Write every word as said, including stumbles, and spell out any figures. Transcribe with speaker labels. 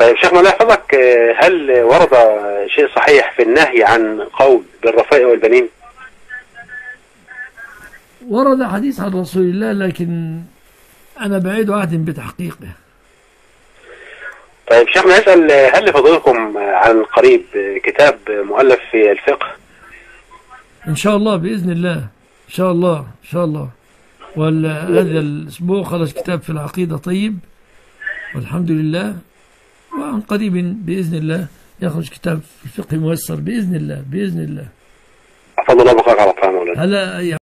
Speaker 1: طيب شيخنا الله يحفظك، هل ورد شيء صحيح في النهي عن قول بالرفاء والبنين؟
Speaker 2: ورد حديث عن رسول الله لكن أنا بعيد عهد بتحقيقه.
Speaker 1: طيب شيخنا يسأل، هل لفضلكم عن قريب كتاب مؤلف في الفقه؟
Speaker 2: إن شاء الله بإذن الله، إن شاء الله إن شاء الله. وهذا الأسبوع خرج كتاب في العقيدة طيب والحمد لله، وعن قريب بإذن الله يخرج كتاب في الفقه ميسر بإذن الله بإذن الله.
Speaker 1: أفضل الله بقاك على الطعام.
Speaker 2: هلا